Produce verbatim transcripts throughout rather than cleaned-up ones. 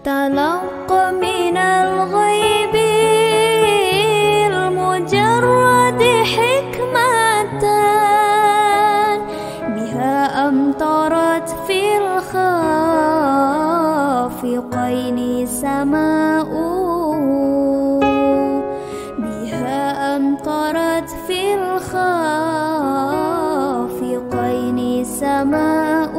تلقى من الغيب المجرد حكمة بها أمطرت في الخافقين سماء بها أمطرت في الخافقين سماء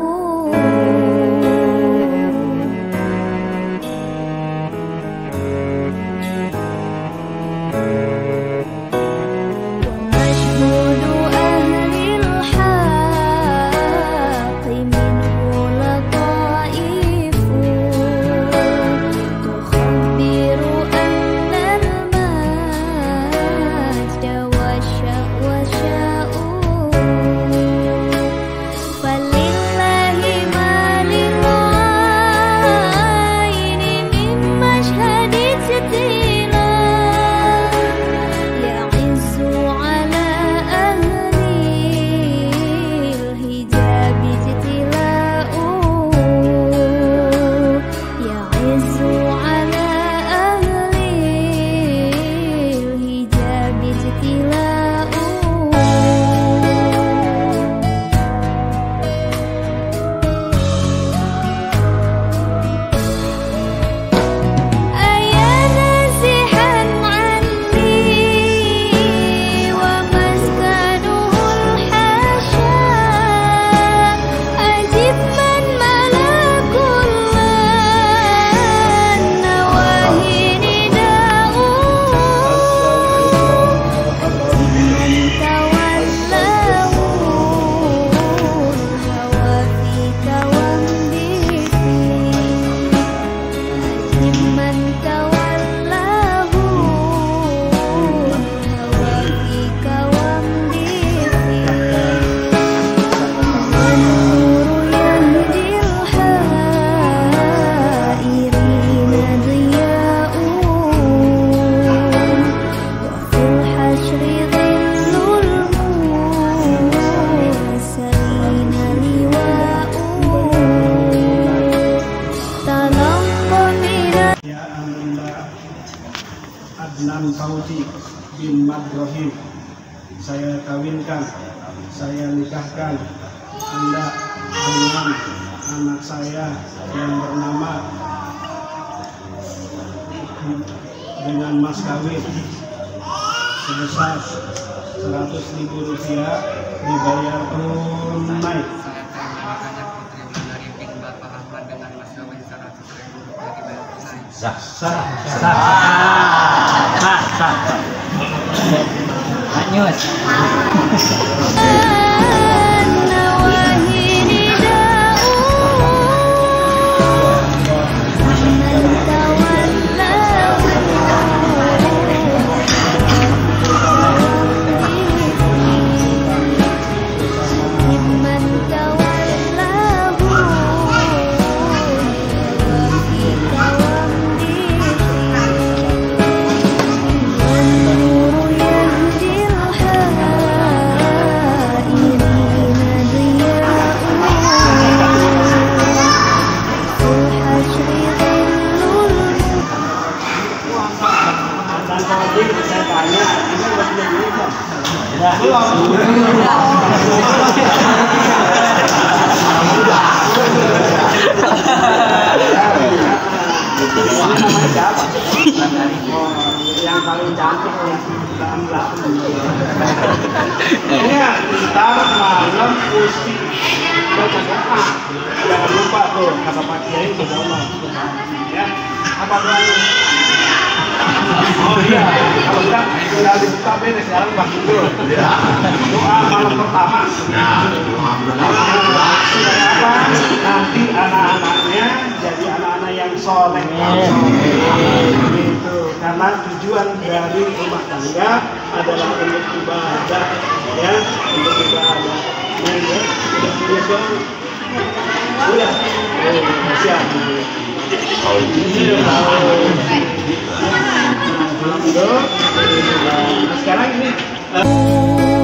Adnan Fauzi bin Madrohim, saya kawinkan, saya nikahkan Anda dengan anak saya yang bernama dengan mas kawin sebesar seratus ribu rupiah dibayar tunai. Sah, sah, sah, sah, sah, Anyus. Saya tanya, ini udah punya duit belum? Yang paling cantik ini ya, ntar malam musik baca doa. Jangan lupa tuh kata Pak Kiai berdoa ya. Apa doanya? Oh iya, kalau enggak tinggal dibuka beres sekarang Pak Gundul. Doa malam pertama. Supaya apa? Nanti anak-anaknya jadi anak-anak yang soleh. Gitu. Karena tujuan dari rumah tangga adalah untuk ibadah, ya, untuk ibadah. Nah, ya, sudah punya suami? Sudah. Oh, siap. Oh, ini tahu. Nah, sekarang ini